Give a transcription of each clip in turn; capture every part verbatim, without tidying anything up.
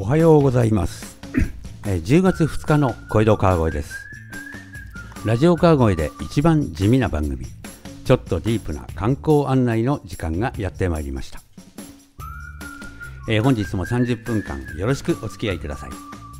はようございますじゅうがつふつかの小江戸川越です。ラジオ川越で一番地味な番組、ちょっとディープな観光案内の時間がやってまいりました。えー、本日もさんじゅっぷんかんよろしくお付き合いください。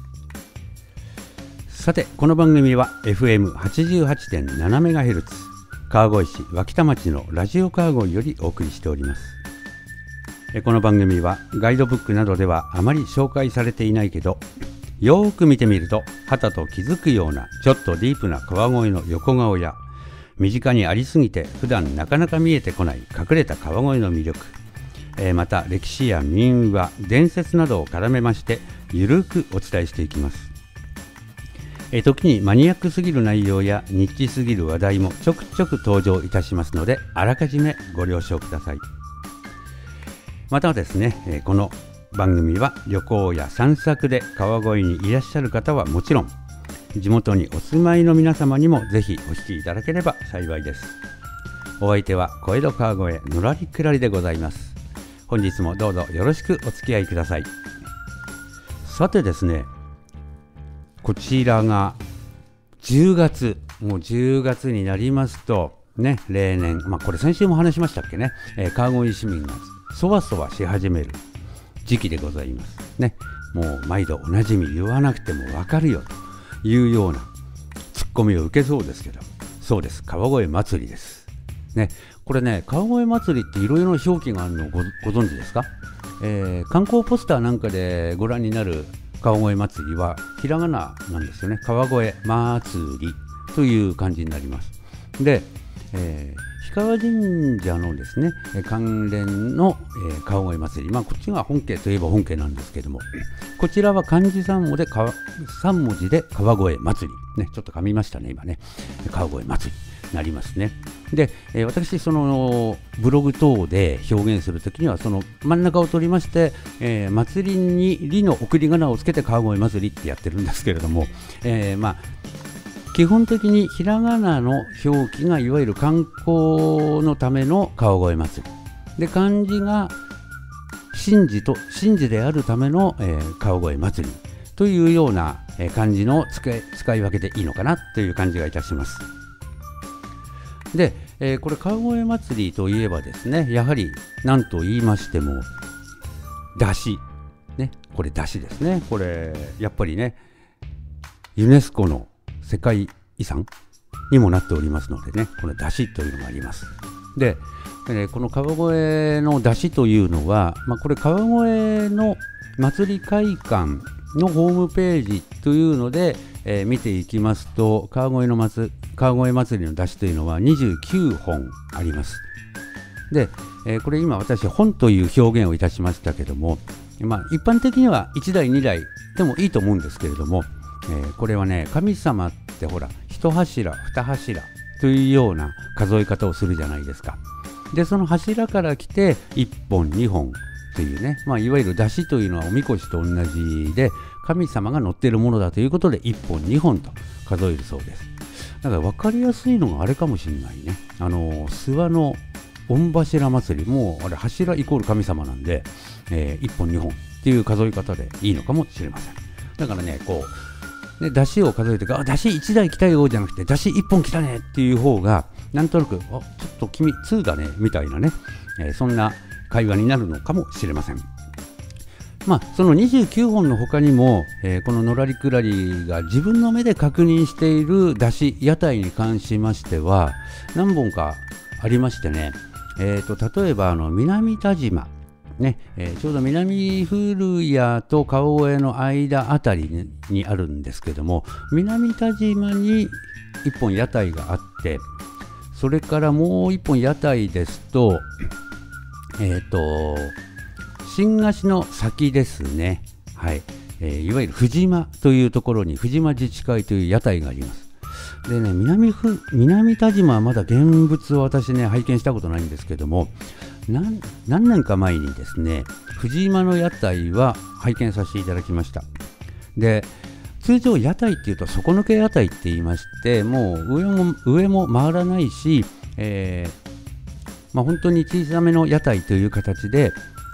さて、この番組は エフエムはちじゅうはちてんななメガヘルツ 川越市脇田町のラジオ川越よりお送りしております。この番組はガイドブックなどではあまり紹介されていないけど、よーく見てみるとはたと気づくようなちょっとディープな川越の横顔や、身近にありすぎて普段なかなか見えてこない隠れた川越の魅力、えー、また歴史や民話、伝説などを絡めましてゆるくお伝えしていきます。えー、時にマニアックすぎる内容やニッチすぎる話題もちょくちょく登場いたしますので、あらかじめご了承ください。またですね、えー、この番組は旅行や散策で川越にいらっしゃる方はもちろん、地元にお住まいの皆様にもぜひお聞きいただければ幸いです。お相手は小江戸川越のらりくらりでございます。本日もどうぞよろしくお付き合いください。さてですね、こちらがじゅうがつ、もうじゅうがつになりますとね、例年、まあこれ先週も話しましたっけね、えー、川越市民がそわそわし始める時期でございますね。もう毎度おなじみ言わなくてもわかるよというようなツッコミを受けそうですけど、そうです、川越祭りですね。これね、川越祭りっていろいろな表記があるのを ご, ご存知ですか？えー、観光ポスターなんかでご覧になる川越祭りはひらがななんですよね。川越祭りという感じになります。で、えー氷川神社のですね関連の、えー、川越祭り、まあこっちが本家といえば本家なんですけども、こちらは漢字さん文字で川さん文字で川越祭りね、ちょっと噛みましたね今ね、川越祭りになりますね。で、えー、私そのブログ等で表現するときにはその真ん中を取りまして、えー、祭りにりの送り仮名をつけて川越祭りってやってるんですけれども、えー、まあ基本的にひらがなの表記がいわゆる観光のための川越祭りで、漢字が神事と神事であるための、えー、川越祭りというような、えー、漢字の使い、使い分けでいいのかなという感じがいたします。で、えー、これ川越祭りといえばですね、やはり何と言いましても出汁ね、これ出汁ですね。これやっぱりねユネスコの世界遺産にもなっておりますのでね、この出汁というのがあります。で、えー、この川越の出汁というのは、まあ、これ川越の祭り会館のホームページというので、えー、見ていきますと、川越の祭川越祭りの出汁というのはにじゅうきゅうほんあります。で、えー、これ今私本という表現をいたしましたけども、まあ、一般的にはいちだいにだいでもいいと思うんですけれども、えー、これはね、神様ってほら一柱二柱というような数え方をするじゃないですか。でその柱から来ていっぽんにほんというね、まあ、いわゆる出汁というのはおみこしと同じで神様が乗っているものだということでいっぽんにほんと数えるそうです。だから分かりやすいのがあれかもしれないね、あの諏訪の御柱祭りもあれ柱イコール神様なんで、えー、いっぽんにほんっていう数え方でいいのかもしれません。だからね、こうで出汁を数えてあ出汁いちだい来たよじゃなくて出汁いっぽん来たねっていう方がなんとなくあちょっと君にだねみたいなね、えー、そんな会話になるのかもしれません。まあそのにじゅうきゅうほんの他にも、えー、こののらりくらりが自分の目で確認している出汁屋台に関しましては何本かありましてね、えー、と例えばあの南田島ねえー、ちょうど南古谷と川越の間あたり に, にあるんですけども、南田島にいっぽん屋台があって、それからもういっぽん屋台ですと、えっ、ー、と新河岸の先ですね、はいえー、いわゆる藤間というところに藤間自治会という屋台があります。でね、南, ふ南田島はまだ現物を私ね拝見したことないんですけども、何, 何年か前にですね藤島の屋台は拝見させていただきました。で通常屋台っていうと底抜け屋台って言いまして、もう上も上も回らないし、えーまあ、本当に小さめの屋台という形で、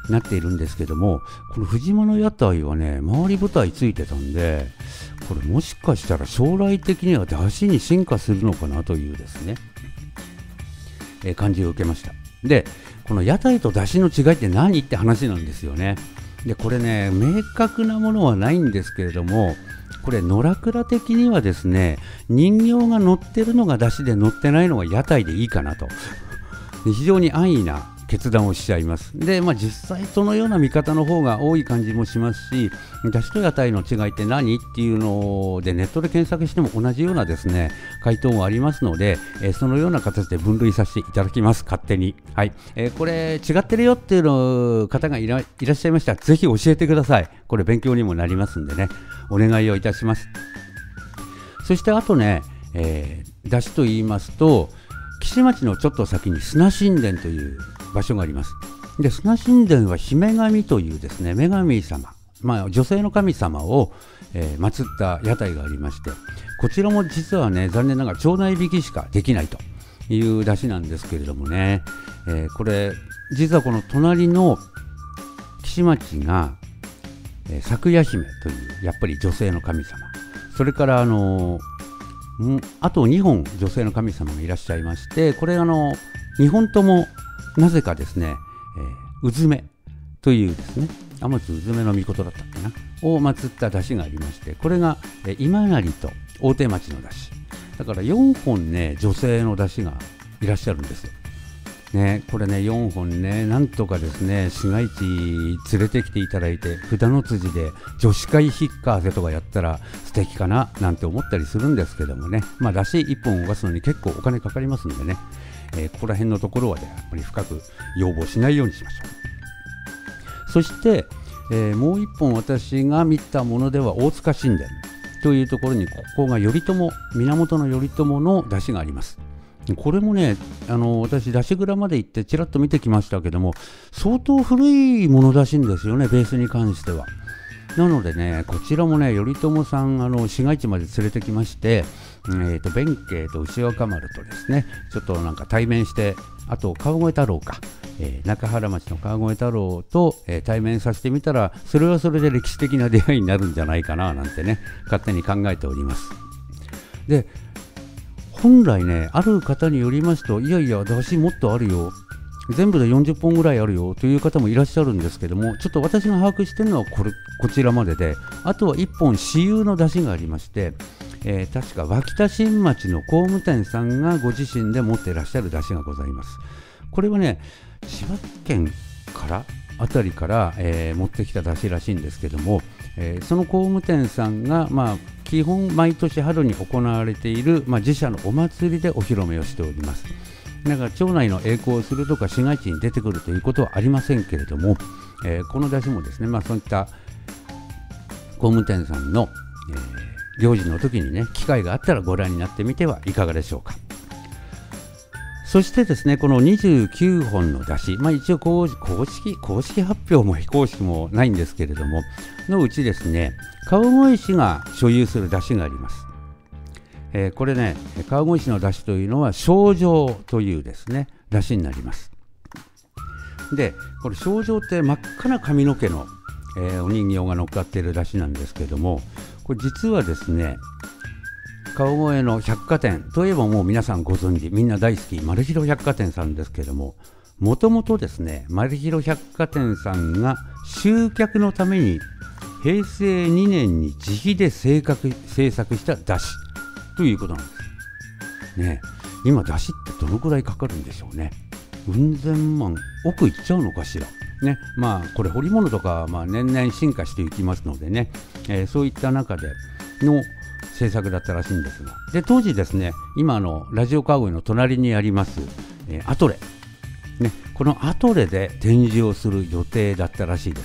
なっているんですけども、この藤間の屋台はね周り舞台ついてたんで、これもしかしたら将来的には出汁に進化するのかなというですね、えー、感じを受けました。でこの屋台と出汁の違いって何って話なんですよね。でこれね明確なものはないんですけれども、これ野良倉的にはですね、人形が乗ってるのが出汁で乗ってないのが屋台でいいかなとで非常に安易な決断をしちゃいます。で、まあ、実際そのような見方の方が多い感じもしますし、出汁と屋台の違いって何っていうのでネットで検索しても同じようなですね回答がありますので、えー、そのような形で分類させていただきます。勝手に、はい、えー、これ違ってるよっていうの方がい ら, いらっしゃいましたらぜひ教えてください。これ勉強にもなりますんでね、お願いをいたします。そしてあとね、えー、出汁と言いますと岸町のちょっと先に砂神殿という場所があります。で砂神殿は姫神というですね女神様、まあ、女性の神様を、えー、祀った屋台がありまして、こちらも実はね残念ながら町内引きしかできないという出汁なんですけれどもね、えー、これ実はこの隣の岸町が、えー、咲夜姫というやっぱり女性の神様、それからあのー、あとにほん女性の神様がいらっしゃいまして、これあのにほんともなぜかですね、えー、うずめというですね天津うずめの御事だったっけなを祀った出汁がありまして、これが、えー、今成と大手町の出汁だからよんほんね女性の出汁がいらっしゃるんですよ、ね、これねよんほんねなんとかですね市街地連れてきていただいて札の辻で女子会ヒッカーゼとかやったら素敵かななんて思ったりするんですけどもね、まあ出汁いっぽん動かすのに結構お金かかりますんでね、えー、ここら辺のところは、ね、やっぱり深く要望しないようにしましょう。そして、えー、もう一本私が見たものでは大塚神殿というところに、ここが頼朝源頼朝の出汁があります。これもねあの私出汁蔵まで行ってちらっと見てきましたけども、相当古いものらしいんですよね、ベースに関しては。なのでねこちらもね頼朝さんあの市街地まで連れてきまして、えー、と弁慶と牛若丸とですねちょっとなんか対面して、あと川越太郎か、えー、中原町の川越太郎と、えー、対面させてみたら、それはそれで歴史的な出会いになるんじゃないかななんてね勝手に考えております。で本来ねある方によりますと、いやいや出汁もっとあるよ、全部でよんじゅっぽんぐらいあるよという方もいらっしゃるんですけども、ちょっと私が把握しているのはこれこちらまでで、あとはいっぽん私有の出汁がありまして、えー、確か脇田新町の工務店さんがご自身で持っていらっしゃる出汁がございます。これはね千葉県からあたりから、えー、持ってきた出汁らしいんですけども、えー、その工務店さんが、まあ、基本毎年春に行われている、まあ、自社のお祭りでお披露目をしております。だから町内の栄光をするとか市街地に出てくるということはありませんけれども、えー、この出汁もですね、まあ、そういった工務店さんの、えー、行事の時にね機会があったらご覧になってみてはいかがでしょうか。そしてですねこのにじゅうきゅうほんの出汁、まあ、一応公式、公式、公式発表も非公式もないんですけれどものうちですね川越市が所有する出汁があります。えー、これね川越市の出汁というのは正定というですね出汁になります。でこれ正定って真っ赤な髪の毛の、えー、お人形が乗っかっている出汁なんですけども、これ実はですね川越の百貨店といえばもう皆さんご存知、みんな大好きマルヒロ百貨店さんですけども、もともとですねマルヒロ百貨店さんが集客のためにへいせいにねんに自費で制作制作した出汁ということなんですね。今出汁ってどのくらいかかるんでしょうね。うん千万億いっちゃうのかしらね。まあこれ彫り物とか、まあ、年々進化していきますのでね、えー、そういった中での制作だったらしいんですが、で当時ですね今のラジオ川越の隣にあります、えー、アトレ、ね、このアトレで展示をする予定だったらしいです。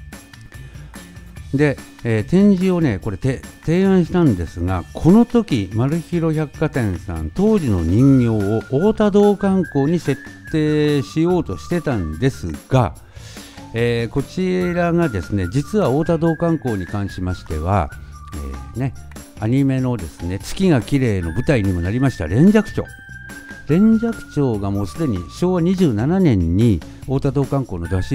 で、えー、展示をねこれて提案したんですが、この時マルヒロ百貨店さん当時の人形を太田道観光に設定しようとしてたんですが、えー、こちらがですね実は太田道観光に関しましては、えーね、アニメのですね月が綺麗の舞台にもなりました連雀町連雀町がもうすでにしょうわにじゅうななねんに太田道観光の出汁を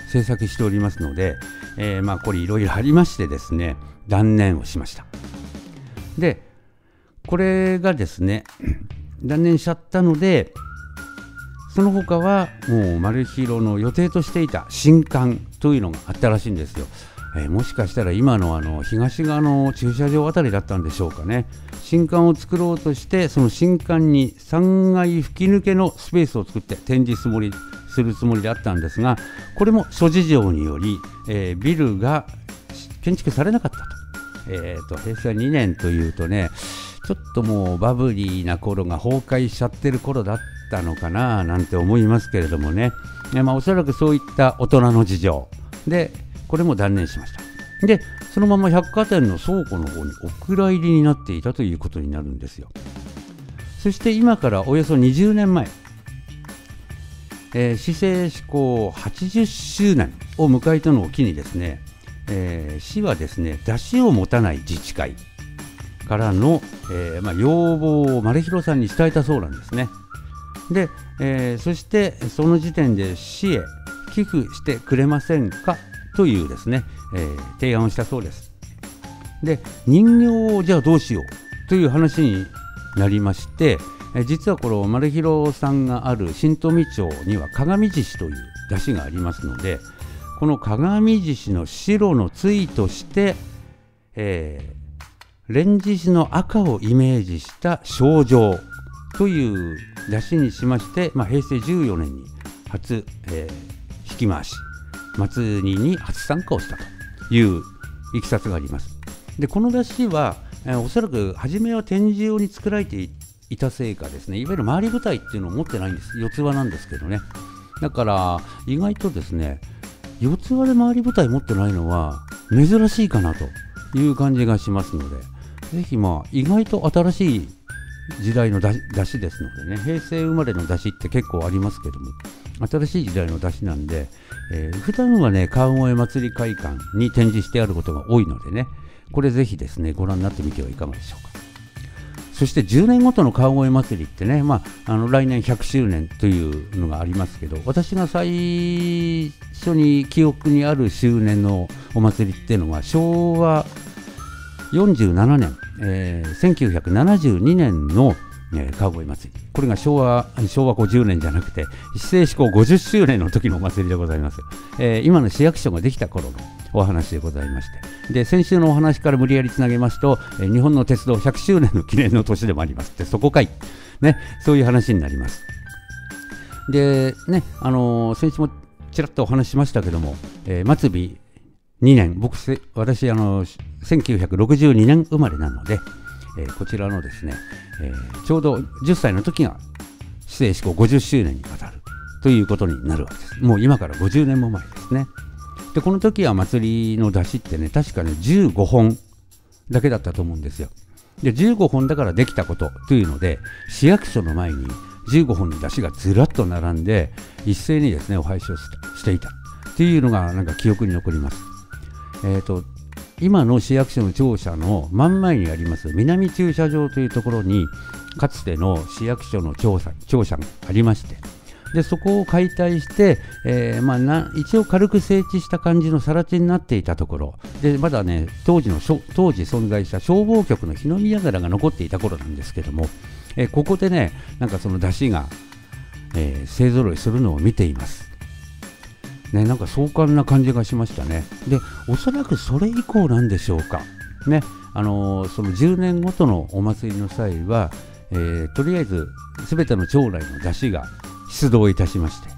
制作しておりますので、えー、まあこれいろいろありましてですね、断念をしました。でこれがですね断念しちゃったので、その他はもうマルヒロの予定としていた新館というのがあったらしいんですよ。えー、もしかしたら今のあの東側の駐車場あたりだったんでしょうかね。新館を作ろうとして、その新館にさんがい吹き抜けのスペースを作って展示つもりするつもりであったんですが、これも諸事情により、えー、ビルが建築されなかったと。えーと、平成にねんというとね、ちょっともうバブリーな頃が崩壊しちゃってる頃だったのかななんて思いますけれどもね、えーまあ、おそらくそういった大人の事情でこれも断念しました。でそのまま百貨店の倉庫の方にお蔵入りになっていたということになるんですよ。そして今からおよそにじゅうねんまえ、えー、市政施行はちじゅっしゅうねんを迎えたのを機にですね、えー、市はですね出汁を持たない自治会からの、えーまあ、要望をマルヒロさんに伝えたそうなんですね。で、えー、そしてその時点で市へ寄付してくれませんかというですね、えー、提案をしたそうです。で人形をじゃあどうしようという話になりまして、えー、実はこのマルヒロさんがある新富町には鏡獅子という出汁がありますので、この鏡獅子の白の対として、えー、蓮獅子の赤をイメージした賞状という出汁にしまして、まあ、平成じゅうよねんに初、えー、引き回し祭りに初参加をしたといういきさつがあります。でこの出汁は、えー、おそらく初めは展示用に作られていたせいかですね、いわゆる回り舞台っていうのを持ってないんです。四つ葉なんですけどね。だから意外とですね、四つ葉で回り舞台持ってないのは珍しいかなという感じがしますので、ぜひまあ意外と新しい時代の出汁ですのでね、平成生まれの出汁って結構ありますけども、新しい時代の出汁なんで、えー、普段はね川越祭り会館に展示してあることが多いのでね、これぜひですねご覧になってみてはいかがでしょうか。そしてじゅうねんごとの川越祭りってね、まあ、あの来年ひゃくしゅうねんというのがありますけど、私が最初に記憶にある周年のお祭りっていうのはしょうわよんじゅうななねん、えー、せんきゅうひゃくななじゅうにねんの、えー、川越祭り、これが昭和、昭和ごじゅうねんじゃなくて市政施行ごじゅっしゅうねんの時のお祭りでございます。えー、今の市役所ができた頃のお話でございまして、で先週のお話から無理やりつなげますと、えー、日本の鉄道ひゃくしゅうねんの記念の年でもありますって、そこかい、ね、そういう話になります。でね、あのー、先週もちらっとお話ししましたけども、えー、末尾にねん、僕私あのせんきゅうひゃくろくじゅうにねん生まれなので、えー、こちらのですね、えー、ちょうどじゅっさいの時が市政施行ごじゅっしゅうねんにわたるということになるわけです。もう今からごじゅうねんも前ですね。でこの時は祭りの出汁ってね、確かねじゅうごほんだけだったと思うんですよ。でじゅうごほんだからできたことというので、市役所の前にじゅうごほんの出汁がずらっと並んで一斉にですねお囃子をしていたっていうのがなんか記憶に残ります。えーと今の市役所の庁舎の真ん前にあります南駐車場というところに、かつての市役所の庁舎、庁舎がありまして、でそこを解体して、えーまあ、な一応軽く整地した感じの更地になっていたところで、まだね当時の当時存在した消防局の日の宮寺が残っていた頃なんですけども、えー、ここでねなんかその出汁が、えー、勢ぞろいするのを見ていますね。なんか壮観な感じがしましたね。でおそらくそれ以降なんでしょうかね。あのー、そのじゅうねんごとのお祭りの際は、えー、とりあえず全ての町内の出汁が出動いたしまして、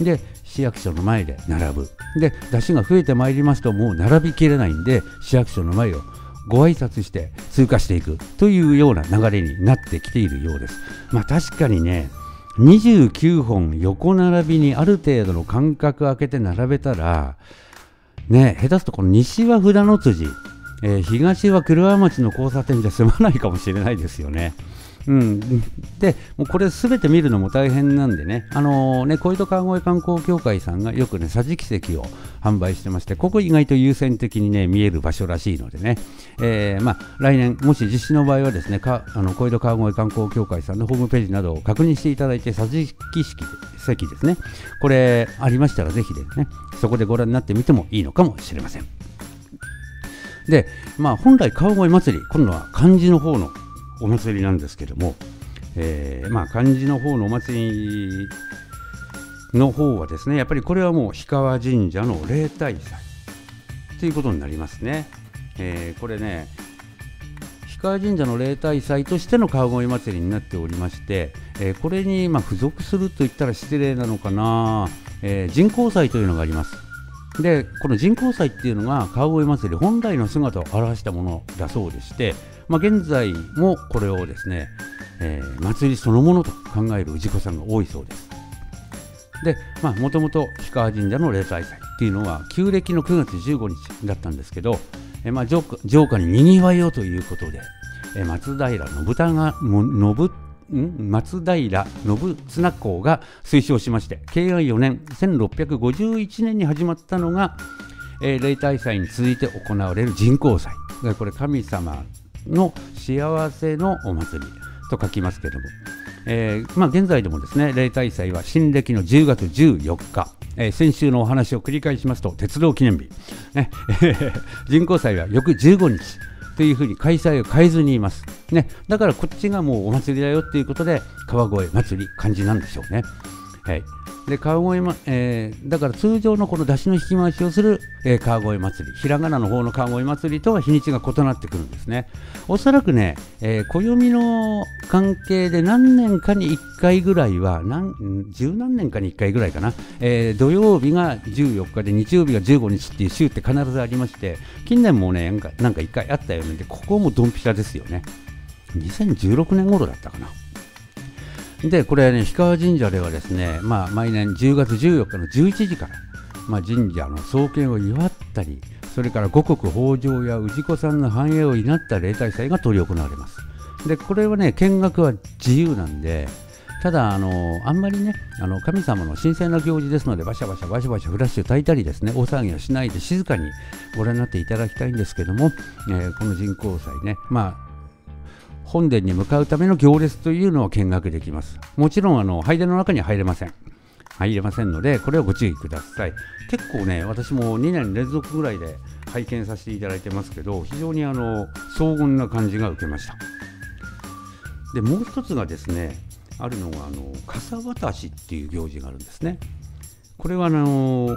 で市役所の前で並ぶ。で出汁が増えてまいりますともう並びきれないんで、市役所の前をご挨拶して通過していくというような流れになってきているようです。まあ確かにねにじゅうきゅうほん横並びにある程度の間隔空けて並べたらね、下手するとこの西は札の辻、えー、東は黒川町の交差点じゃ済まないかもしれないですよね。 うん、でもうこれすべて見るのも大変なんでね、あのー、ね小糸川越観光協会さんがよくね桟敷席を販売してまして、ここ意外と優先的にね見える場所らしいのでね、えーまあ、来年もし実施の場合はですねかあの小糸川越観光協会さんのホームページなどを確認していただいて、桟敷席ですね、これありましたらぜひですねそこでご覧になってみてもいいのかもしれません。で、まあ、本来川越祭り、今度は漢字の方のお祭りなんですけども、えーまあ、漢字の方のお祭りの方はですね、やっぱりこれはもう氷川神社の例大祭ということになりますね。えー、これね、氷川神社の例大祭としての川越祭りになっておりまして、えー、これにまあ付属すると言ったら失礼なのかな、えー、神幸祭というのがあります。で、この神幸祭っていうのが川越祭り本来の姿を表したものだそうでして、まあ、現在もこれをですね、えー、祭りそのものと考える氏子さんが多いそうです。で、まあ、もともと氷川神社の例大祭っていうのは旧暦のくがつじゅうごにちだったんですけど、えーまあ、城下城下ににぎわいをということで、えー、松平信長が信松平信綱公が推奨しまして、慶安よねんせんろっぴゃくごじゅういちねんに始まったのが、えー、例大祭に続いて行われる神幸祭。これ神様の幸せのお祭りと書きますけども、えーまあ、現在でもですね例大祭は新暦のじゅうがつじゅうよっか、えー、先週のお話を繰り返しますと鉄道記念日、ね、神幸祭は翌じゅうごにちというふうに開催を変えずにいます、ね、だからこっちがもうお祭りだよっていうことで川越祭り漢字なんでしょうね。はい、で川越、まえー、だから通常のこの出汁の引き回しをする、えー、川越祭り、ひらがなの方の川越祭りとは日にちが異なってくるんですね。おそらくね、えー、暦の関係で何年かにいっかいぐらいは何十何年かにいっかいぐらいかな、えー、土曜日がじゅうよっかで日曜日がじゅうごにちっていう週って必ずありまして、近年もねなんかなんかいっかいあったようで、ここもドンピシャですよね。にせんじゅうろくねん頃だったかな。でこれね氷川神社ではですね、まあ、毎年じゅうがつじゅうよっかのじゅういちじから、まあ、神社の創建を祝ったり、それから五穀豊穣や氏子さんの繁栄を祈った例大祭が執り行われます。でこれはね見学は自由なんで、ただあのあんまりねあの神様の神聖な行事ですのでバシャバシャバシャバシャフラッシュ焚いたりですね大騒ぎをしないで静かにご覧になっていただきたいんですけども、えー、この神幸祭ね、まあ本殿に向かうための行列というのを見学できます。もちろんあの拝殿の中には入れません入れませんので、これをご注意ください。結構ね私もにねん連続ぐらいで拝見させていただいてますけど、非常にあの荘厳な感じが受けました。でもう一つがですねあるのがあの傘渡しっていう行事があるんですね。これはあの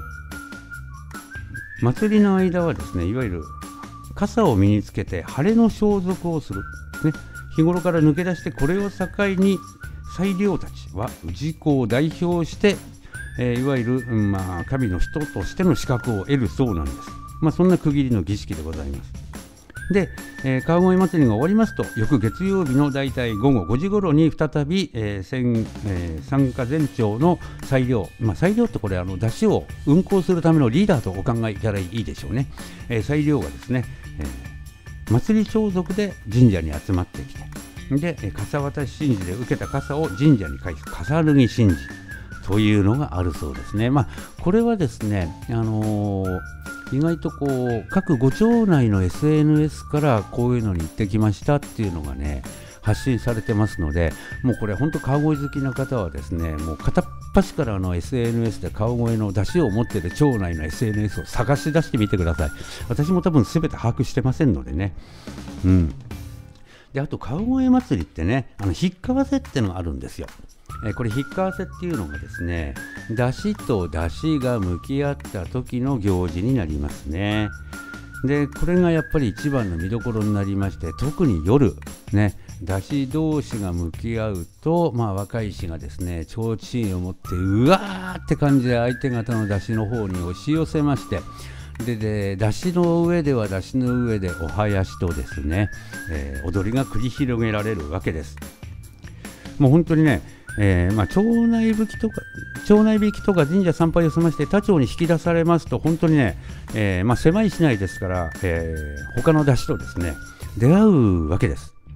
祭りの間はですねいわゆる傘を身につけて晴れの装束をする、ね、日頃から抜け出して、これを境に祭領たちは氏子を代表して、えー、いわゆる、うんまあ、神の人としての資格を得るそうなんです。まあ、そんな区切りの儀式でございます。で、えー、川越祭りが終わりますと、翌月曜日のだいたいごごごじ頃に再び、えー参えー、参加前長の祭領、まあ、祭領ってこれあの出汁を運行するためのリーダーとお考えいただいていいでしょうね。えー、祭領がですね、えー祭り装束で神社に集まってきて、で傘渡し神事で受けた傘を神社に返す傘脱ぎ神事というのがあるそうですね。まあこれはですね、あのー、意外とこう各ご町内の エスエヌエス からこういうのに行ってきましたっていうのがね発信されてますので、もうこれ本当川越好きな方はですねもう片っ端からの エスエヌエス で川越の出汁を持っている町内の エスエヌエス を探し出してみてください。私も多分全て把握してませんのでね。うん。であと川越祭りってねあの引っかわせってのがあるんですよ。えー、これ引っかわせっていうのがですね出汁と出汁が向き合った時の行事になりますね。でこれがやっぱり一番の見どころになりまして、特に夜ね出汁同士が向き合うと、まあ、若い石がですね提灯を持ってうわーって感じで相手方の出汁の方に押し寄せまして、でで出汁の上では出汁の上でお囃子とですね、えー、踊りが繰り広げられるわけです。もう本当にね、えーまあ、町内引きとか町内引きとか神社参拝を済まして他町に引き出されますと、本当にね、えーまあ、狭い市内ですから、えー、他の出汁とですね出会うわけです。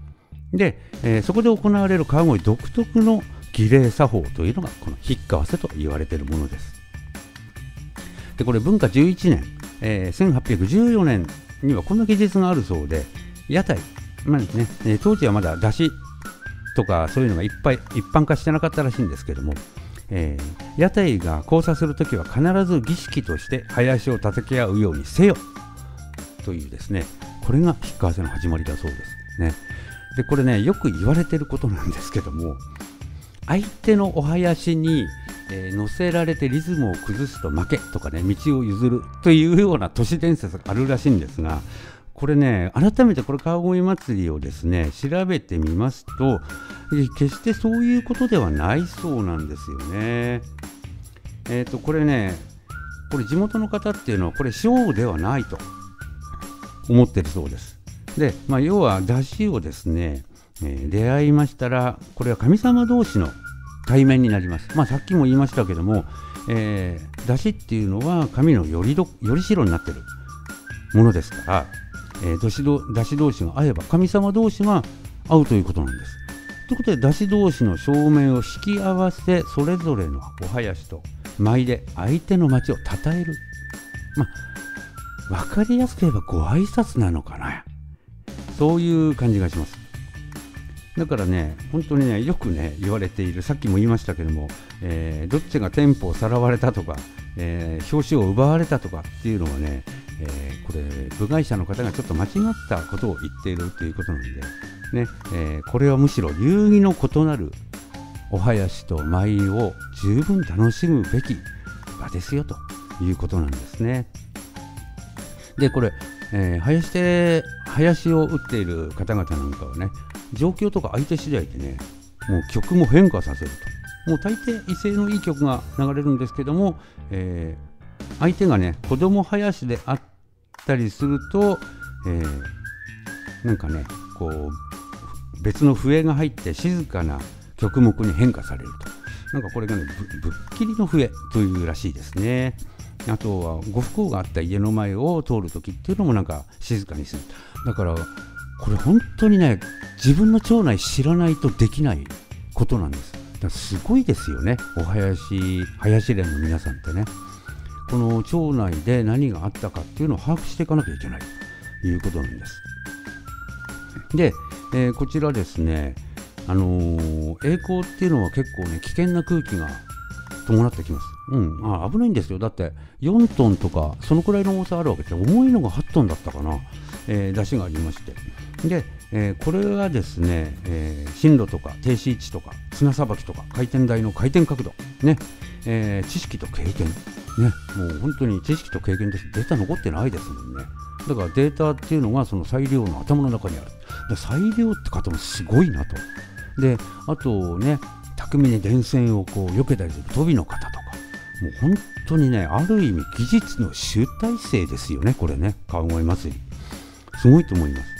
で、えー、そこで行われる川越独特の儀礼作法というのがこの引っかわせと言われているものです。でこれ文化じゅういちねん、えー、せんはっぴゃくじゅうよねんにはこんな記述があるそうで、屋台、まあねえー、当時はまだ出汁とかそういうのがいっぱい一般化してなかったらしいんですけども、えー、屋台が交差するときは必ず儀式として林を叩き合うようにせよというですね、これが引っかわせの始まりだそうですね。でこれね、よく言われてることなんですけども、相手のお囃子に、えー、乗せられてリズムを崩すと負けとかね、道を譲るというような都市伝説があるらしいんですが、これね、改めてこれ川越祭りをですね調べてみますと、決してそういうことではないそうなんですよね。えーとこれね、これ地元の方っていうのはこれ小ではないと思ってるそうです。で、まあ、要は出汁をですね、えー、出会いましたら、これは神様同士の対面になります。まあ、さっきも言いましたけども、えー、出汁っていうのは神のよりどよりしろになってるものですから、えー、出汁同士が会えば神様同士が会うということなんです。ということで出汁同士の正面を引き合わせ、それぞれのお囃子と舞で相手の町を称える、まあ、分かりやすく言えばご挨拶なのかな、そういう感じがします。だからね、本当にね、よくね言われている、さっきも言いましたけども、えー、どっちが店舗をさらわれたとか、えー、表紙を奪われたとかっていうのはね、えー、これ部外者の方がちょっと間違ったことを言っているということなんで、ねえー、これはむしろ流儀の異なるお囃子と舞を十分楽しむべき場ですよということなんですね。でこれ、えー、囃子で囃子を打っている方々なんかはね、状況とか相手次第でね、もう曲も変化させると、もう大抵威勢のいい曲が流れるんですけども、えー、相手がね子供囃子であったりすると、えー、なんかねこう別の笛が入って静かな曲目に変化されると、なんかこれがね ぶ, ぶっきりの笛というらしいですね。あとはご不幸があった家の前を通るときっていうのもなんか静かにする。だからこれ本当にね、自分の町内知らないとできないことなんです。だからすごいですよね、お囃子囃子連の皆さんってね。この町内で何があったかっていうのを把握していかなきゃいけないということなんです。で、えー、こちらですね、あのー、栄光っていうのは結構ね危険な空気が伴ってきます。うん、あ危ないんですよ。だってよんトンとかそのくらいの重さあるわけで、重いのがはちトンだったかな、えー、出汁がありまして、で、えー、これはですね、えー、進路とか停止位置とか綱さばきとか回転台の回転角度ね、えー、知識と経験ね、もう本当に知識と経験です。データ残ってないですもんね。だからデータっていうのがその裁量の頭の中にある。で裁量って方もすごいなと。であとね、巧みに電線をこう避けたりする飛びの方とか、もう本当にね、ある意味技術の集大成ですよね、これね、川越祭りすごいと思います。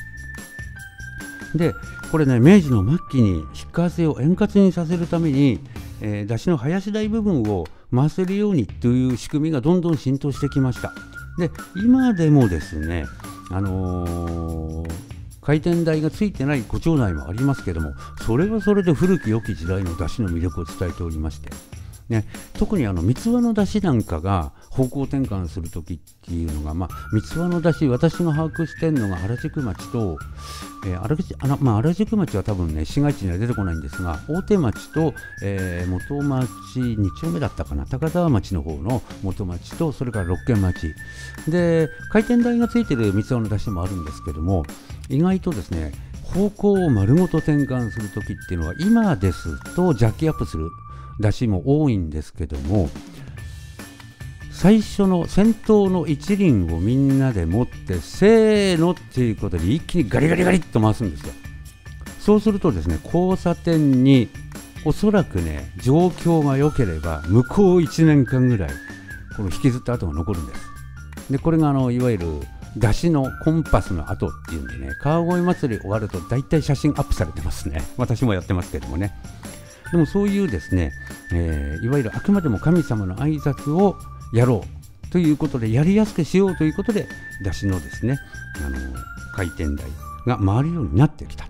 でこれね、明治の末期に引っかわせを円滑にさせるために、えー、出汁の囃子台部分を回せるようにという仕組みがどんどん浸透してきました。で今でもですね、あのー、回転台がついてないご町内もありますけども、それはそれで古き良き時代の出汁の魅力を伝えておりまして、ね、特にあの三つ葉の出汁なんかが方向転換するときっていうのが、まあ、三つ葉の出汁、私が把握してるのが原宿町と、えー、原宿あのまあ、原宿町は多分ね市街地には出てこないんですが、大手町と、えー、元町に丁目だったかな、高沢町の方の元町と、それから六軒町で回転台がついてる三つ葉の出汁もあるんですけども、意外とですね方向を丸ごと転換するときっていうのは今ですとジャッキアップする出汁も多いんですけども、最初の先頭の一輪をみんなで持ってせーのっていうことで一気にガリガリガリっと回すんですよ。そうするとですね、交差点におそらくね状況が良ければ向こういちねんかんぐらいこの引きずった跡が残るんです。でこれがあのいわゆる出汁のコンパスの跡っていうんでね、川越祭り終わると大体写真アップされてますね。私もやってますけどもね。でもそういうですね、えー、いわゆるあくまでも神様の挨拶をやろうということで、やりやすくしようということで出汁のですね、あの回転台が回るようになってきた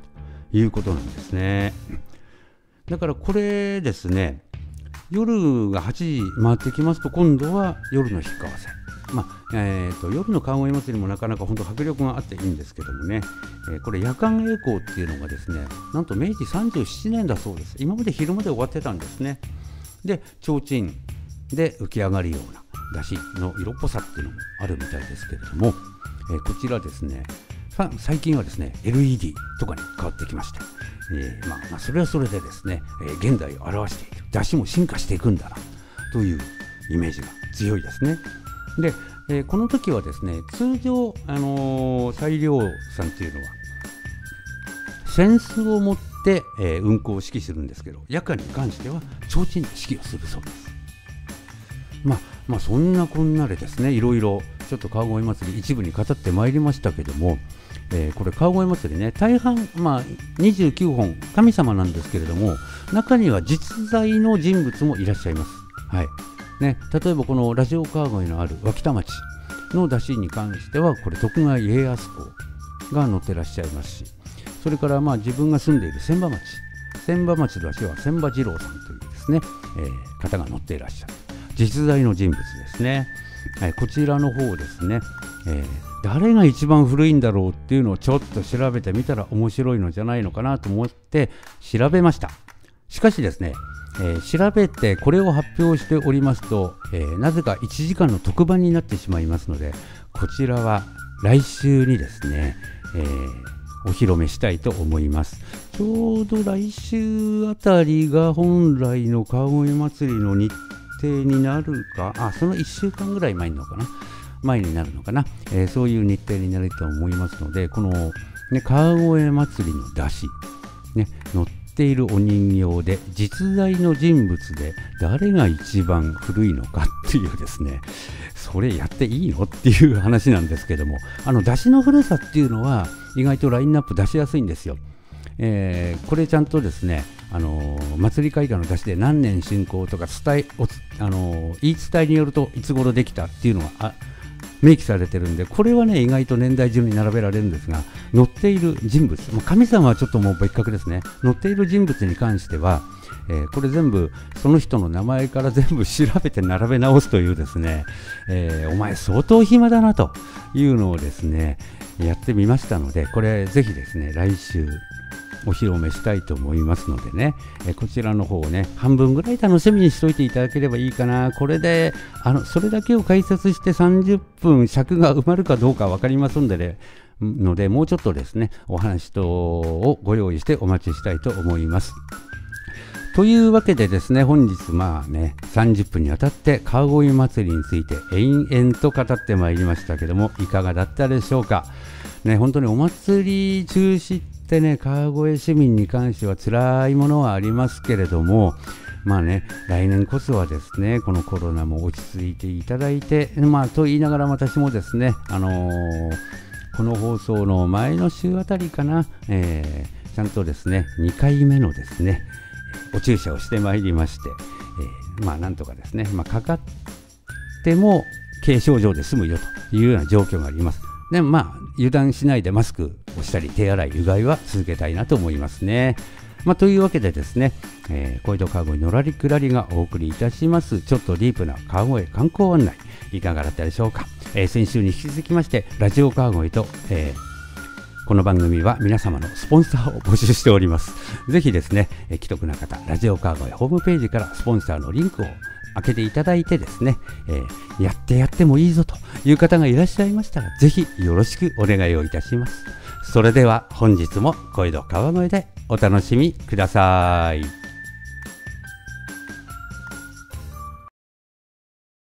いうことなんですね。だからこれですね、夜がはちじ回ってきますと、今度は夜の氷川線、まあえー、と夜の川越祭りもなかなか本当迫力があっていいんですけどもね、えー、これ夜間栄光っていうのがですね、なんと明治さんじゅうななねんだそうです。今まで昼まで終わってたんですね。で提灯で浮き上がるような出汁の色っぽさっていうのもあるみたいですけれども、えー、こちらですね、最近はですね エルイーディー とかに変わってきまして、えーまあ、まあそれはそれでですね、えー、現代を表している、出汁も進化していくんだなというイメージが強いですね。で、えー、この時はですね、通常、あのー、裁量さんっていうのは扇子を持って、えー、運行を指揮するんですけど、夜間に関しては提灯で指揮をするそうです。まあまあそんなこんなでですね、いろいろちょっと川越祭り一部に語ってまいりましたけども、えー、これ川越祭りね、大半、まあ、にじゅうきゅうほん神様なんですけれども、中には実在の人物もいらっしゃいます。はいね、例えばこのラジオ川越のある脇田町の出汁に関しては、これ徳川家康公が乗ってらっしゃいますし、それからまあ自分が住んでいる千葉町、千葉町の出汁は千葉次郎さんというですね、えー、方が乗っていらっしゃる実在の人物ですね。はい、こちらの方ですね、えー、誰が一番古いんだろうっていうのをちょっと調べてみたら面白いのじゃないのかなと思って調べました。しかしですね、えー、調べてこれを発表しておりますと、えー、なぜかいちじかんの特番になってしまいますので、こちらは来週にですね、えー、お披露目したいと思います。ちょうど来週あたりが本来の川越祭りの日程になるか、あ、そのいっしゅうかんぐらい前のかな前になるのかな、えー、そういう日程になると思いますので、この、ね、川越祭りの出汁、ね、乗っているお人形で実在の人物で誰が一番古いのかっていうですね、それやっていいのっていう話なんですけども、あの出汁の古さっていうのは意外とラインナップ出しやすいんですよ。えー、これちゃんとですね、あのー、祭り会館の出汁で何年進行とか伝え、あのー、言い伝えによるといつ頃できたっていうのがあ明記されてるんで、これはね意外と年代順に並べられるんですが、乗っている人物、神様はちょっともう別格ですね。乗っている人物に関しては、えー、これ全部その人の名前から全部調べて並べ直すというですね、えー、お前相当暇だなというのをですねやってみましたので、これぜひですね来週お披露目したいと思いますのでね、えこちらの方をね半分ぐらい楽しみにしておいていただければいいかな。これであのそれだけを解説してさんじゅっぷん尺が埋まるかどうか分かりますんでねので、もうちょっとですねお話とをご用意してお待ちしたいと思います。というわけでですね、本日まあねさんじゅっぷんにわたって川越祭りについて延々と語ってまいりましたけども、いかがだったでしょうかね。本当にお祭り中止でね、川越市民に関しては辛いものはありますけれども、まあね、来年こそはですね、このコロナも落ち着いていただいて、まあと言いながら私もですね、あのー、この放送の前の週あたりかな、えー、ちゃんとですね、にかいめのですね、お注射をしてまいりまして、えー、まあなんとかですね、まあかかっても軽症状で済むよというような状況があります。でもまあ油断しないでマスクをしたり手洗い、うがいは続けたいなと思いますね。まあ、というわけでですね、えー、小江戸川越のらりくらりがお送りいたしますちょっとディープな川越観光案内、いかがだったでしょうか。えー、先週に引き続きましてラジオ川越と、えー、この番組は皆様のスポンサーを募集しております。ぜひですね、えー、既得な方ラジオ川越ホームページからスポンサーのリンクを開けていただいてですね、えー、やってやってもいいぞという方がいらっしゃいましたら、ぜひよろしくお願いをいたします。それでは本日も小江戸川越でお楽しみください。